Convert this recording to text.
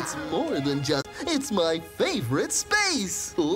It's more than just, it's my favorite space.